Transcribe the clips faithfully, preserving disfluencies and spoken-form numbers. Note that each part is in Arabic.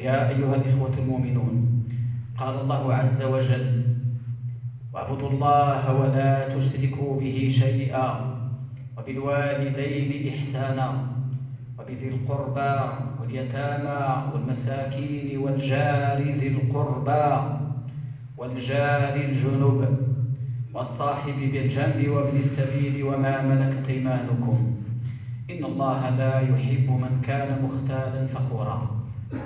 فيا أيها الإخوة المؤمنون، قال الله عز وجل: واعبدوا الله ولا تشركوا به شيئا وبالوالدين إحسانا وبذي القربى واليتامى والمساكين والجار ذي القربى والجار الجنب والصاحب بالجنب وابن السبيل وما ملكت أيمانكم إن الله لا يحب من كان مختالا فخورا.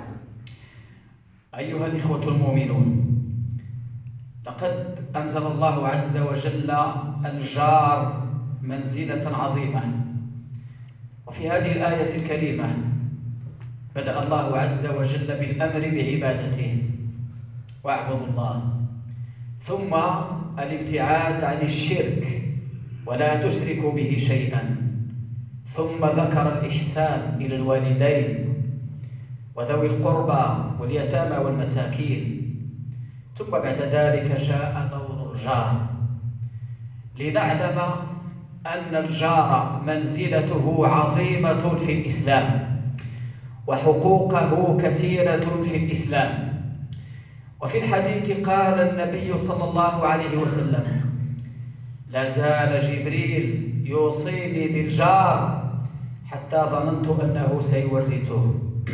أيها الإخوة المؤمنون، لقد أنزل الله عز وجل الجار منزلة عظيمة، وفي هذه الآية الكريمة بدأ الله عز وجل بالأمر بعبادته واعبدوا الله، ثم الابتعاد عن الشرك ولا تشركوا به شيئا، ثم ذكر الإحسان إلى الوالدين وذوي القربى واليتامى والمساكين، ثم بعد ذلك جاء دور الجار لنعلم أن الجار منزلته عظيمة في الإسلام وحقوقه كثيرة في الإسلام. وفي الحديث قال النبي صلى الله عليه وسلم: لا زال جبريل يوصيني بالجار حتى ظننت أنه سيورثه.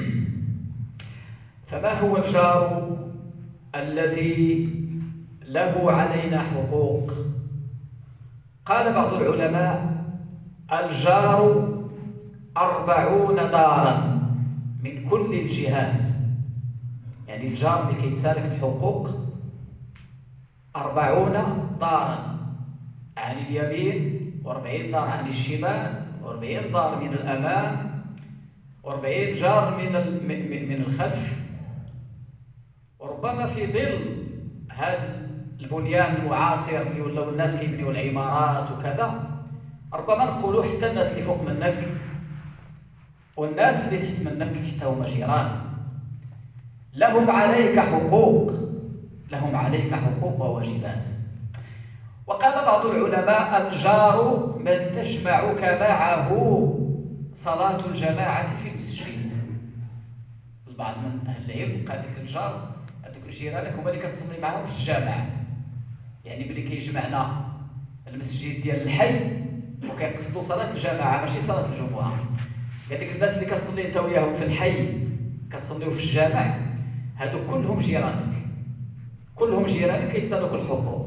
فما هو الجار الذي له علينا حقوق؟ قال بعض العلماء: الجار أربعون دارا من كل الجهات، يعني الجار اللي كيتسالك الحقوق أربعون دارا عن اليمين، وأربعين دار عن الشمال، وأربعين دار من الأمام، وأربعين جار من من الخلف. وربما في ظل هذا البنيان المعاصر اللي ولاو الناس كيبنيو العمارات وكذا، ربما نقولوا حتى الناس اللي فوق منك والناس اللي تحت منك حتى هما جيران، لهم عليك حقوق، لهم عليك حقوق وواجبات. وقال بعض العلماء: الجار من تجمعك معه صلاة الجماعة في المسجد. البعض من أهل العلم قال لك الجار هذوك جيرانك هما اللي كتصلي معاهم في الجامع، يعني ملي كيجمعنا المسجد ديال الحي وكيقصدوا صلاة الجماعة ماشي صلاة الجمعة. قال لك الناس اللي كتصلي انت وياهم في الحي كتصليو في الجامع هادو كلهم جيرانك، كلهم جيرانك كيتسالوك الحقوق.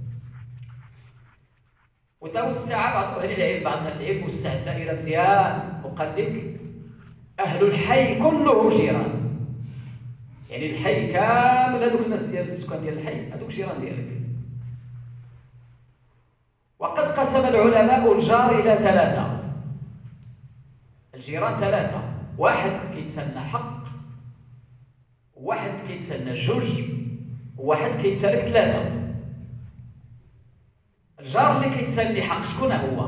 وتوسع بعض اهل العلم، بعض اهل العلم وسع الدائره مزيان وقال لك اهل الحي كلهم جيران، يعني الحي كامل هذوك الناس ديال السكان ديال الحي هذوك جيران ديالك. وقد قسم العلماء الجار الى ثلاثه، الجيران ثلاثه: واحد كيتسنى حق، واحد كيتسنى جوج، وواحد كيتسالك ثلاثه. الجار اللي كيتسالي حق شكون هو؟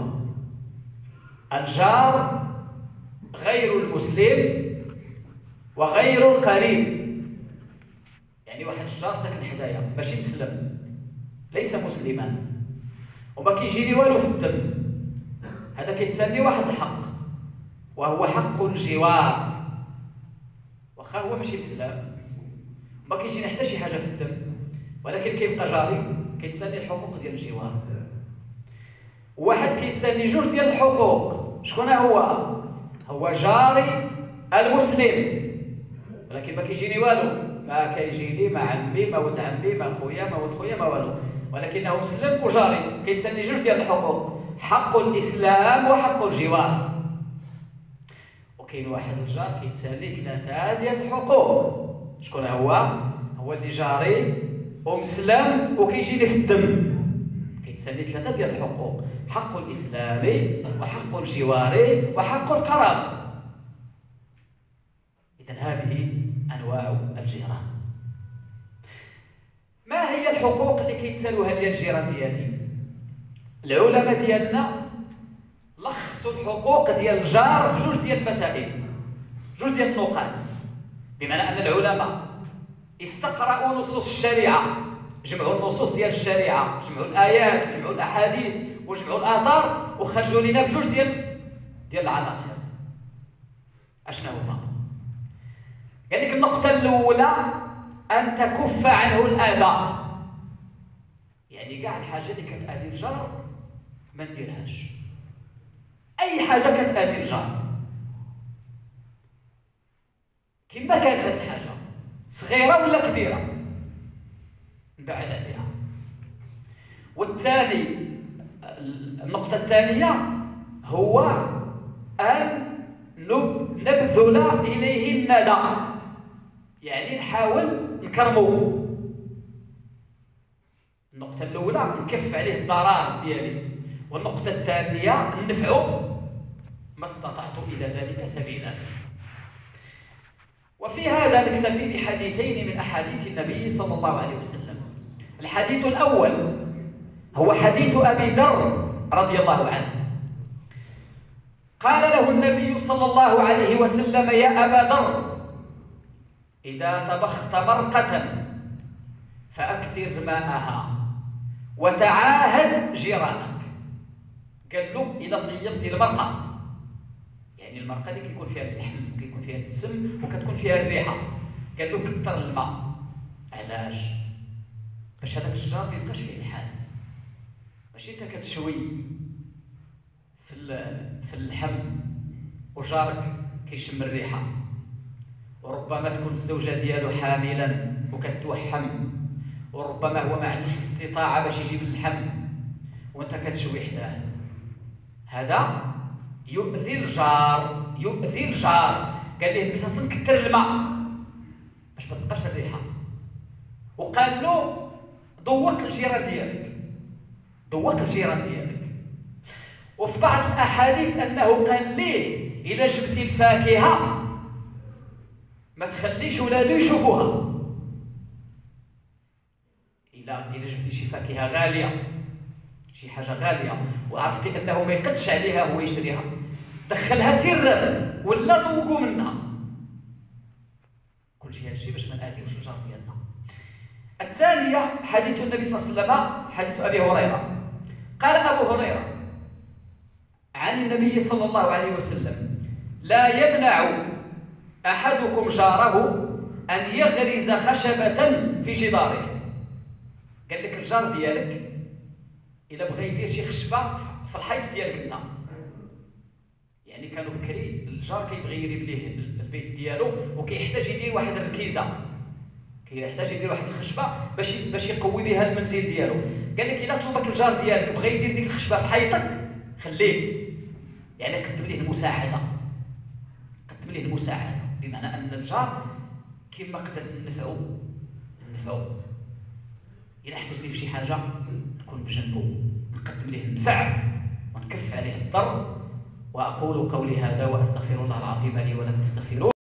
الجار غير المسلم وغير القريب، يعني واحد الجار ساكن حدايا ماشي مسلم، ليس مسلما وما كيجيني والو في الدم، هذا كيتسالي واحد الحق وهو حق الجوار، واخا هو ماشي مسلم ما كيجيني حتى شي حاجه في الدم، ولكن كيبقى جاري كيتسالي الحقوق ديال الجوار. واحد كيتسالي جوج ديال الحقوق، شكون هو؟ هو جاري المسلم، ولكن ما كيجيني والو، ما كيجيني ما عمي ما ولد عمي ما خويا ما ولد خويا ما والو، ولكنه مسلم وجاري كيتسالي جوج ديال الحقوق: حق الاسلام وحق الجوار. وكاين واحد الجار كيتسالي ثلاثه ديال الحقوق، شكون هو؟ هو اللي جاري ومسلم وكيجيني في الدم، كيتسالي ثلاثه ديال الحقوق: حق الاسلام وحق الجوار وحق القرابه. اذا هذه انواع الجيران. ما هي الحقوق اللي كيتسالوها ديال الجيران ديالي؟ العلماء ديالنا لخصوا الحقوق ديال الجار في جوج ديال المسائل، جوج ديال النقاط، بمعنى ان العلماء استقرأوا نصوص الشريعه، جمعوا النصوص ديال الشريعه، جمعوا الايات وجمعوا الاحاديث وجمعوا الاثار وخرجوا لنا بجوج ديال ديال العناصر. اشنو هما؟ قال لك النقطة الأولى أن تكف عنه الأذى، يعني كاع الحاجة اللي كتأذي الجار ما نديرهاش. أي حاجة كتأذي الجار كما كانت هذه الحاجة صغيرة ولا كبيرة نبعد عليها. والثاني النقطة الثانية هو أن نبذل إليه الندى، يعني نحاول نكرمو. النقطة الأولى نكف عليه الضرر ديالي، والنقطة الثانية ننفعو ما استطعت إلى ذلك سبيلا. وفي هذا نكتفي بحديثين من أحاديث النبي صلى الله عليه وسلم. الحديث الأول هو حديث أبي ذر رضي الله عنه، قال له النبي صلى الله عليه وسلم: يا أبا ذر، إذا طبخت مرقة فأكثر ماءها وتعاهد جيرانك. قال له إذا طيبت المرقة، يعني المرقة اللي كيكون فيها اللحم وكيكون فيها الدسم وكتكون فيها الريحة، قال له كثر الماء. علاش؟ باش هذاك الشجار ما يبقاش فيه الحال، ماشي انت كتشوي في في اللحم وجارك كيشم الريحة، وربما تكون الزوجة ديالو حاملا وكتوحم، وربما هو ما عندوش الاستطاعة باش يجيب اللحم وانت كتشوي حداه. هذا يؤذي الجار، يؤذي الجار. قال ليه بساس كثر الماء باش ما تبقاش الريحة، وقال له ذوق الجيران ديالك، ذوق الجيران ديالك. وفي بعض الأحاديث أنه قال ليه إلا جبتي الفاكهة ما تخليش ولادو يشوفوها. إلا إلا جبتي شي فاكهة غالية، شي حاجة غالية، وعرفتي أنه ما يقدش عليها هو يشريها، دخلها سرا ولا ذوقوا منها. كل شيء هادشي باش ما نأذيوش الجار ديالنا. الثانية حديث النبي صلى الله عليه وسلم، حديث أبي هريرة. قال أبو هريرة عن النبي صلى الله عليه وسلم: لا يمنع أحدكم جاره أن يغرز خشبة في جداره. قال لك الجار ديالك إلا بغى يدير شي خشبة في الحيط ديالك أنت، يعني كانوا بكري الجار كيبغي يريب ليه البيت ديالو وكيحتاج يدير واحد الركيزة، كيحتاج يدير واحد الخشبة باش باش يقوي بها المنزل ديالو. قال لك إلا طلبك الجار ديالك بغى يدير ديك الخشبة في حيطك خليه، يعني قدم ليه المساعدة، قدم ليه المساعدة، بمعنى أن الجار كما قدرت ننفعو ننفعو، إلا احتاجني في شي حاجة نكون بجنبو، نقدم ليه النفع ونكف عليه الضر. وأقول قولي هذا وأستغفر الله العظيم لي ولكم فاستغفروه.